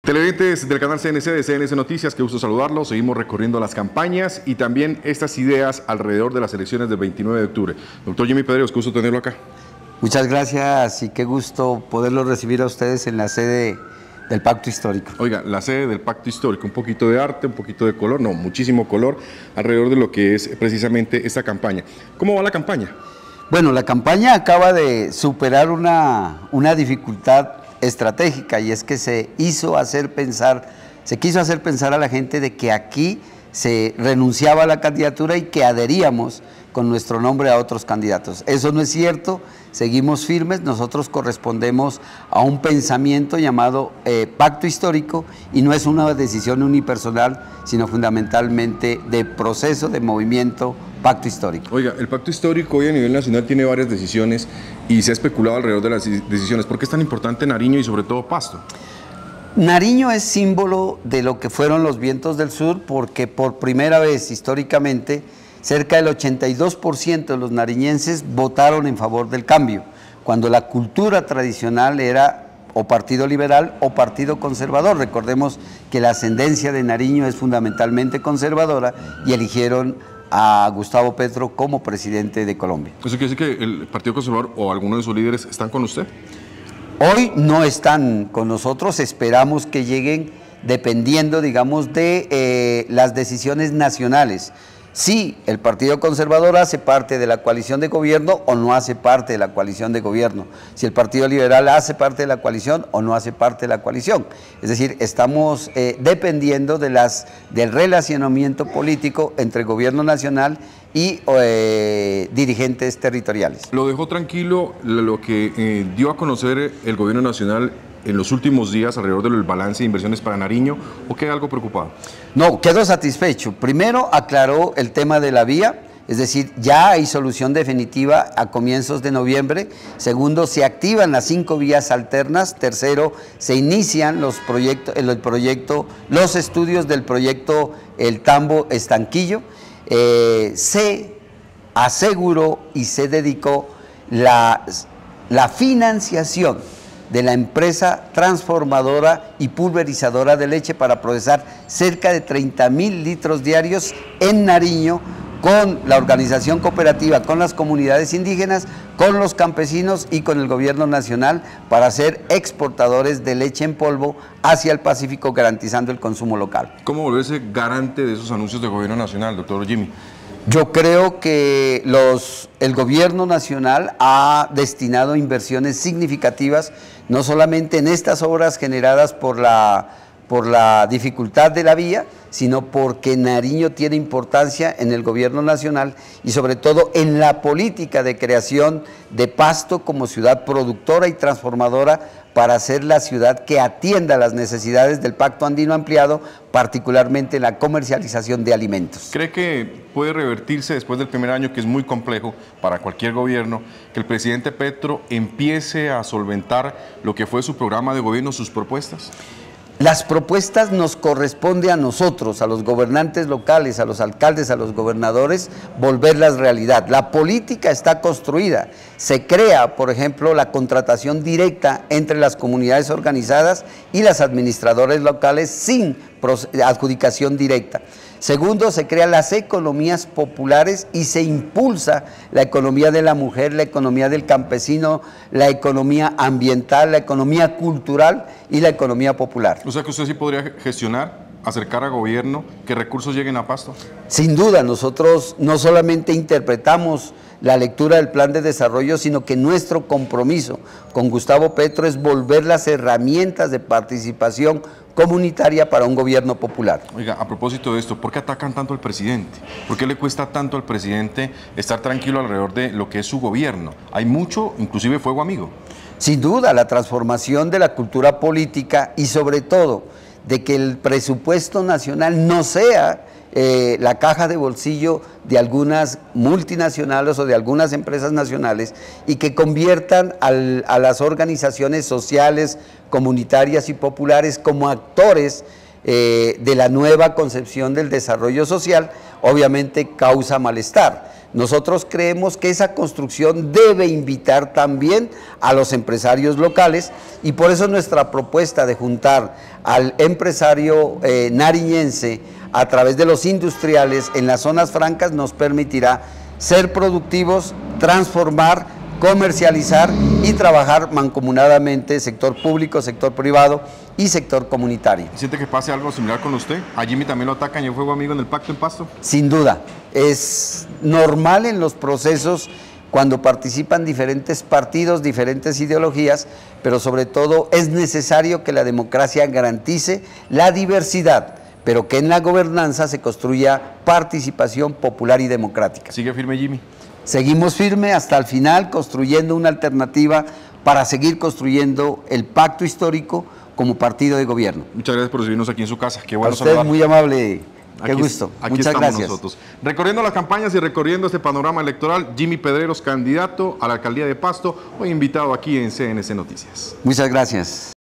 Televidentes del canal CNC de CNC Noticias, qué gusto saludarlos. Seguimos recorriendo las campañas y también estas ideas alrededor de las elecciones del 29 de octubre. Doctor Jimmy Pedreros, qué gusto tenerlo acá. Muchas gracias y qué gusto poderlo recibir a ustedes en la sede del Pacto Histórico. Oiga, la sede del Pacto Histórico, un poquito de arte, un poquito de color, no, muchísimo color alrededor de lo que es precisamente esta campaña. ¿Cómo va la campaña? Bueno, la campaña acaba de superar una dificultad estratégica, y es que se quiso hacer pensar a la gente de que aquí se renunciaba a la candidatura y que adheríamos con nuestro nombre a otros candidatos. Eso no es cierto, seguimos firmes, nosotros correspondemos a un pensamiento llamado Pacto Histórico, y no es una decisión unipersonal, sino fundamentalmente de proceso, de movimiento, Pacto Histórico. Oiga, el Pacto Histórico hoy a nivel nacional tiene varias decisiones y se ha especulado alrededor de las decisiones. ¿Por qué es tan importante Nariño y sobre todo Pasto? Nariño es símbolo de lo que fueron los vientos del sur, porque por primera vez históricamente cerca del 82% de los nariñenses votaron en favor del cambio, cuando la cultura tradicional era o partido liberal o partido conservador. Recordemos que la ascendencia de Nariño es fundamentalmente conservadora y eligieron a Gustavo Petro como presidente de Colombia. ¿Eso quiere decir que el Partido Conservador o alguno de sus líderes están con usted? Hoy no están con nosotros, esperamos que lleguen dependiendo, digamos, de las decisiones nacionales. Si el Partido Conservador hace parte de la coalición de gobierno o no hace parte de la coalición de gobierno. Si el Partido Liberal hace parte de la coalición o no hace parte de la coalición. Es decir, estamos dependiendo del relacionamiento político entre el gobierno nacional y dirigentes territoriales. ¿Lo dejó tranquilo lo que dio a conocer el gobierno nacional en los últimos días alrededor del balance de inversiones para Nariño, o queda algo preocupado? No, quedo satisfecho. Primero, aclaró el tema de la vía, es decir, ya hay solución definitiva a comienzos de noviembre. Segundo, se activan las 5 vías alternas. Tercero, se inician los estudios del proyecto El Tambo Estanquillo. Se aseguró y se dedicó la financiación de la empresa transformadora y pulverizadora de leche para procesar cerca de 30.000 litros diarios en Nariño, con la organización cooperativa, con las comunidades indígenas, con los campesinos y con el gobierno nacional, para ser exportadores de leche en polvo hacia el Pacífico, garantizando el consumo local. ¿Cómo volverse garante de esos anuncios del gobierno nacional, doctor Jimmy? Yo creo que el gobierno nacional ha destinado inversiones significativas, no solamente en estas obras generadas por la dificultad de la vía, sino porque Nariño tiene importancia en el gobierno nacional y sobre todo en la política de creación de Pasto como ciudad productora y transformadora, para ser la ciudad que atienda las necesidades del Pacto Andino Ampliado, particularmente en la comercialización de alimentos. ¿Cree que puede revertirse después del primer año, que es muy complejo para cualquier gobierno, que el presidente Petro empiece a solventar lo que fue su programa de gobierno, sus propuestas? Las propuestas nos corresponde a nosotros, a los gobernantes locales, a los alcaldes, a los gobernadores, volverlas realidad. La política está construida. Se crea, por ejemplo, la contratación directa entre las comunidades organizadas y las administradoras locales sin adjudicación directa. Segundo, se crean las economías populares y se impulsa la economía de la mujer, la economía del campesino, la economía ambiental, la economía cultural y la economía popular. O sea que usted sí podría gestionar, acercar a gobierno, que recursos lleguen a Pasto. Sin duda, nosotros no solamente interpretamos la lectura del plan de desarrollo, sino que nuestro compromiso con Gustavo Petro es volver las herramientas de participación comunitaria para un gobierno popular. Oiga, a propósito de esto, ¿por qué atacan tanto al presidente? ¿Por qué le cuesta tanto al presidente estar tranquilo alrededor de lo que es su gobierno? Hay mucho, inclusive fuego amigo. Sin duda, la transformación de la cultura política y sobre todo de que el presupuesto nacional no sea la caja de bolsillo de algunas multinacionales o de algunas empresas nacionales, y que conviertan a las organizaciones sociales, comunitarias y populares como actores de la nueva concepción del desarrollo social, obviamente causa malestar. Nosotros creemos que esa construcción debe invitar también a los empresarios locales y por eso nuestra propuesta de juntar al empresario nariñense a través de los industriales en las zonas francas nos permitirá ser productivos, transformar, comercializar y trabajar mancomunadamente sector público, sector privado y sector comunitario. ¿Siente que pase algo similar con usted? A Jimmy también lo atacan y fue amigo en el Pacto en Pasto. Sin duda, es normal en los procesos cuando participan diferentes partidos, diferentes ideologías, pero sobre todo es necesario que la democracia garantice la diversidad, pero que en la gobernanza se construya participación popular y democrática. ¿Sigue firme, Jimmy? Seguimos firme hasta el final, construyendo una alternativa para seguir construyendo el pacto histórico como partido de gobierno. Muchas gracias por recibirnos aquí en su casa. Qué bueno a usted, saludar. Muy amable. Qué aquí, gusto. Aquí Muchas gracias. Nosotros. Recorriendo las campañas y recorriendo este panorama electoral, Jimmy Pedreros, candidato a la alcaldía de Pasto, hoy invitado aquí en CNC Noticias. Muchas gracias.